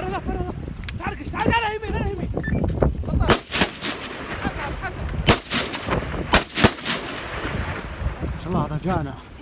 فرغ فرغ. تعال تعال على يمين على يمين. ما شاء الله رجعنا.